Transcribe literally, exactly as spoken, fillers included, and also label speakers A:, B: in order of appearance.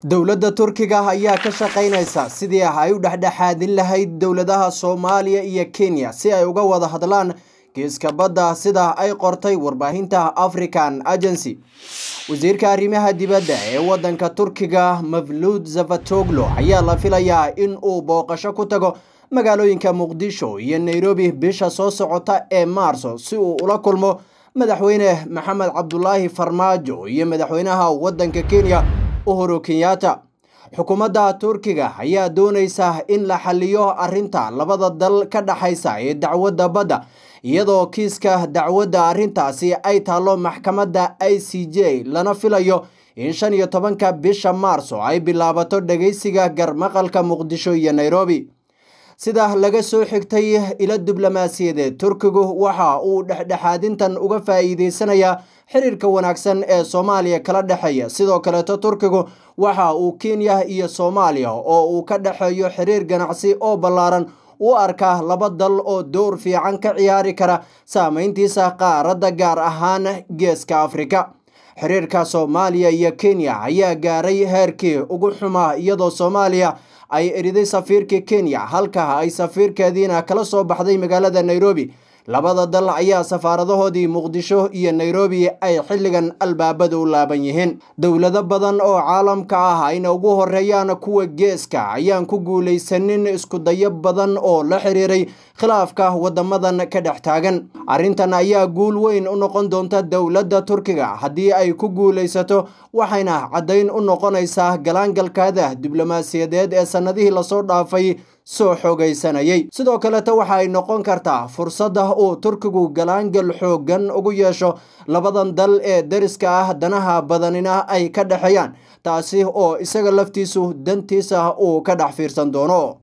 A: dowladda Turkiga ayaa ka shaqeynaysa sidii ay u dhexdhexaadin lahayd dowladaha Soomaaliya iyo Kenya si ay uga wada hadlaan kiiska badda sida ay qortay warbaahinta African Agency. wasiirka arrimaha dibadda ee wadanka Turkiga Mevlut Cavusoglu ayaa la filayaa in uu booqasho ku tago magaalooyinka Muqdisho iyo Nairobi bisha soo socota ee Maarso si uu ula kulmo madaxweyne Maxamed Cabdullaahi Farmaajo iyo madaxweynaha wadanka Kenya Uhuru Kenyatta. xukuumadda Turkiga ayaa doonaysa in la xalliyo arrinta labada dal ka dhaxaysa ee dacwadda badda iyadoo kiiska dacwadda arrintaasi ay taalo maxkamadda I C J lana filayo in shan iyo tobanka bisha Maarso ay bilaabato dhageysiga garmaqalka Muqdisho iyo Nairobi. sida laga soo xigtay ila diblomaasiyadeed Turkigu waxa uu dhexdhexaadintan uga faa'iideysanaya xiriirka wanaagsan ee Soomaaliya kala dhaxeeya. sidoo kale Turkigu waxa uu Kenya iyo Soomaaliya oo uu ka dhaxeeyo xiriir ganacsi oo ballaaran u arka laba dal oo door fiican ka ciyaari kara saameyntiisa qaaradda gaar ahaan geeska Afrika. xiriirka Soomaaliya iyo Kenya ayaa gaaray heerkii ugu xumaa iyadoo Soomaaliya ay eriday safiirka Kenya halka ay safiirkeediina kala soo baxday magaalada Nairobi. labada dal ayaa safaaradahoodii Muqdisho iyo Nairobi ay xilligan albaabada u laaban yihiin. dowlado badan oo caalamka ah ayna ugu horeeyaan kuwa geeska ayaan ku guuleysanin isku dayo badan oo la xiriiray khilaafka wadamadan ka dhex taagan. arrintan ayaa guul weyn u noqon doonta dowladda Turkiga haddii ay ku guuleysato waxayna caddayn u noqonaysaa galaangalkaada diblomaasiyadeed ee sanadihii lasoo dhaafay soo xoogaysanayay. sidoo kale waxa ay noqon kartaa fursada uu Turkigu galaangal xoogan ugu yeesho labadan dal ee dariska ah danaha badanina ay ka dhaxayaan taasi oo isaga laftiisu dantiisa uu ka dhax fiirsan doono.